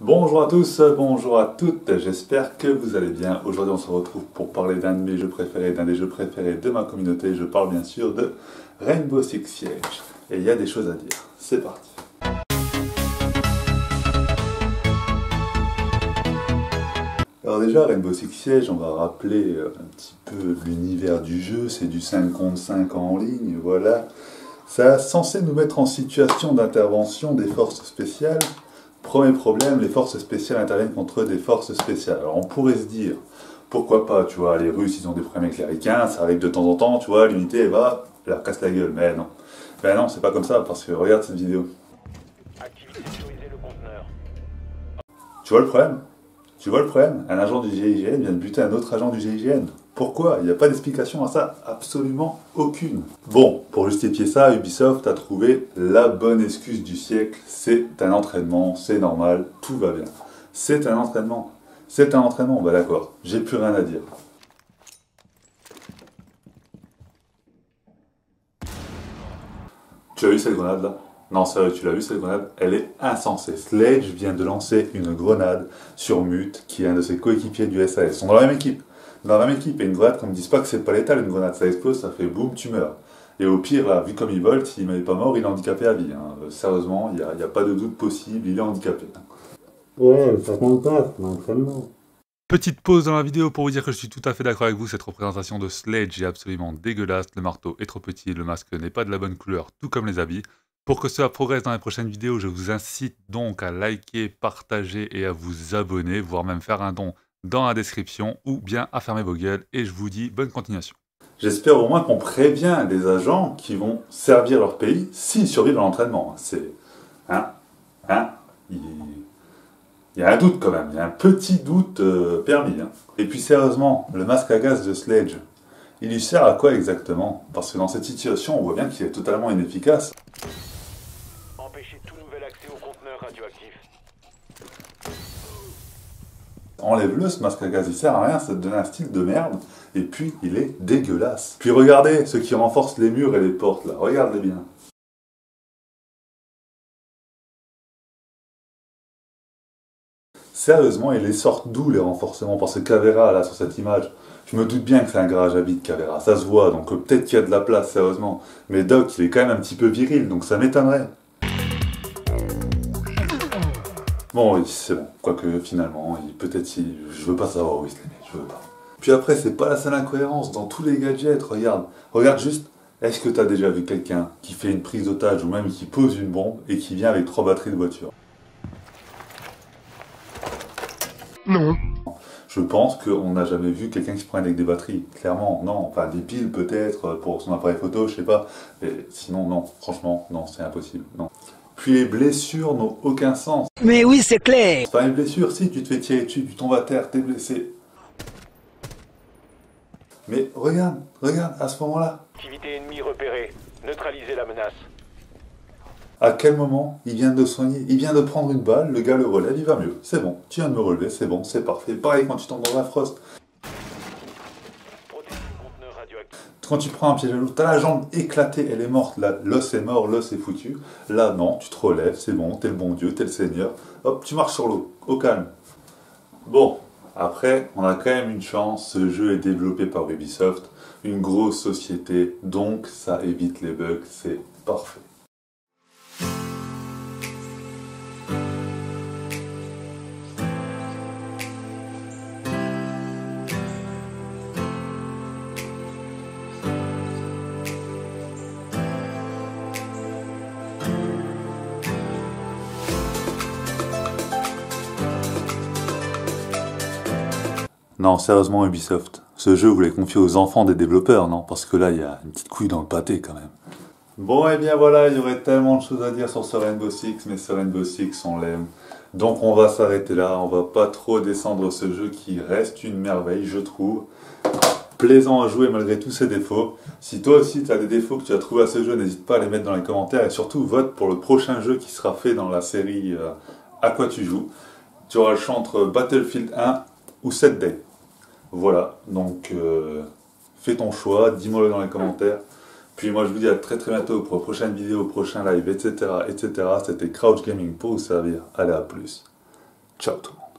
Bonjour à tous, bonjour à toutes, j'espère que vous allez bien. Aujourd'hui on se retrouve pour parler d'un de mes jeux préférés, d'un des jeux préférés de ma communauté. Je parle bien sûr de Rainbow Six Siege. Et il y a des choses à dire. C'est parti. Alors déjà, Rainbow Six Siege, on va rappeler un petit peu l'univers du jeu. C'est du 5 contre 5 en ligne, voilà. Ça est censé nous mettre en situation d'intervention des forces spéciales. Premier problème, les forces spéciales interviennent contre des forces spéciales. Alors on pourrait se dire, pourquoi pas, tu vois, les Russes ils ont des problèmes avec les Américains, ça arrive de temps en temps, tu vois, l'unité elle va, elle leur casse la gueule, mais non. Ben non, c'est pas comme ça, parce que regarde cette vidéo. Sécuriser le conteneur. Tu vois le problème? Tu vois le problème? Un agent du GIGN vient de buter un autre agent du GIGN. Pourquoi? Il n'y a pas d'explication à ça, absolument aucune. Bon, pour justifier ça, Ubisoft a trouvé la bonne excuse du siècle. C'est un entraînement, c'est normal, tout va bien. C'est un entraînement. C'est un entraînement, bah d'accord, j'ai plus rien à dire. Tu as vu cette grenade là? Non, sérieux, tu l'as vu cette grenade? Elle est insensée. Sledge vient de lancer une grenade sur Mute, qui est un de ses coéquipiers du SAS. Ils sont dans la même équipe. Dans la même équipe, et une grenade, qu'on ne dise pas que c'est pas létal, une grenade, ça explose, ça fait boum, tu meurs. Et au pire, là, vu comme il vole, s'il n'est pas mort, il est handicapé à vie. Hein. Sérieusement, il n'y a pas de doute possible, il est handicapé. Ouais, ça compte pas, c'est un entraînement. Petite pause dans la vidéo pour vous dire que je suis tout à fait d'accord avec vous, cette représentation de Sledge est absolument dégueulasse, le marteau est trop petit, le masque n'est pas de la bonne couleur, tout comme les habits. Pour que cela progresse dans les prochaines vidéos, je vous incite donc à liker, partager et à vous abonner, voire même faire un don dans la description, ou bien à fermer vos gueules, et je vous dis bonne continuation. J'espère au moins qu'on prévient des agents qui vont servir leur pays s'ils survivent à l'entraînement. C'est... Il y a un doute quand même, il y a un petit doute permis. Hein. Et puis sérieusement, le masque à gaz de Sledge, il lui sert à quoi exactement? Parce que dans cette situation, on voit bien qu'il est totalement inefficace. Empêcher tout nouvel accès au conteneur radioactif. Enlève-le, ce masque à gaz, il sert à rien, ça te donne un style de merde, et puis il est dégueulasse. Puis regardez, ceux qui renforcent les murs et les portes là, regardez bien. Sérieusement, ils les sortent d'où les renforcements? Parce que Caveira, là, sur cette image, je me doute bien que c'est un garage à vide, Caveira, ça se voit, donc peut-être qu'il y a de la place, sérieusement. Mais Doc, il est quand même un petit peu viril, donc ça m'étonnerait. Bon, oui, c'est bon. Quoique, finalement, peut-être si... Je veux pas savoir où il se les met, je veux pas. Puis après, c'est pas la seule incohérence. Dans tous les gadgets, regarde. Regarde juste, est-ce que t'as déjà vu quelqu'un qui fait une prise d'otage ou même qui pose une bombe et qui vient avec 3 batteries de voiture? Non. Je pense qu'on n'a jamais vu quelqu'un qui se prenne avec des batteries. Clairement, non. Enfin, des piles peut-être pour son appareil photo, je sais pas. Mais sinon, non. Franchement, non, c'est impossible. Non. Puis les blessures n'ont aucun sens. Mais oui, c'est clair. C'est pas une blessure, si tu te fais tirer dessus, tu tombes à terre, t'es blessé. Mais regarde, à ce moment-là. Activité ennemie repérée. Neutraliser la menace. À quel moment il vient de soigner, il vient de prendre une balle, le gars le relève, il va mieux. C'est bon, tu viens de me relever, c'est bon, c'est parfait. Pareil quand tu tombes dans la frost. Protéger le conteneur radioactif. Quand tu prends un piège à l'eau, t'as la jambe éclatée, elle est morte, là, l'os est mort, l'os est foutu. Là, non, tu te relèves, c'est bon, t'es le bon Dieu, t'es le Seigneur. Hop, tu marches sur l'eau, au calme. Bon, après, on a quand même une chance, ce jeu est développé par Ubisoft, une grosse société, donc ça évite les bugs, c'est parfait. Non, sérieusement Ubisoft, ce jeu vous l'avez confié aux enfants des développeurs, non? Parce que là, il y a une petite couille dans le pâté quand même. Bon, et bien voilà, il y aurait tellement de choses à dire sur ce Rainbow Six, mais ce Rainbow Six, on l'aime. Donc on va s'arrêter là, on va pas trop descendre ce jeu qui reste une merveille, je trouve. Plaisant à jouer malgré tous ses défauts. Si toi aussi tu as des défauts que tu as trouvés à ce jeu, n'hésite pas à les mettre dans les commentaires et surtout vote pour le prochain jeu qui sera fait dans la série À quoi tu joues. Tu auras le choix entre Battlefield 1 ou 7 Day. Voilà, donc fais ton choix, dis-moi-le dans les commentaires. Puis moi je vous dis à très bientôt pour la prochaine vidéo, prochain live, etc. etc. C'était Crouch Gaming pour vous servir. Allez, à plus. Ciao tout le monde.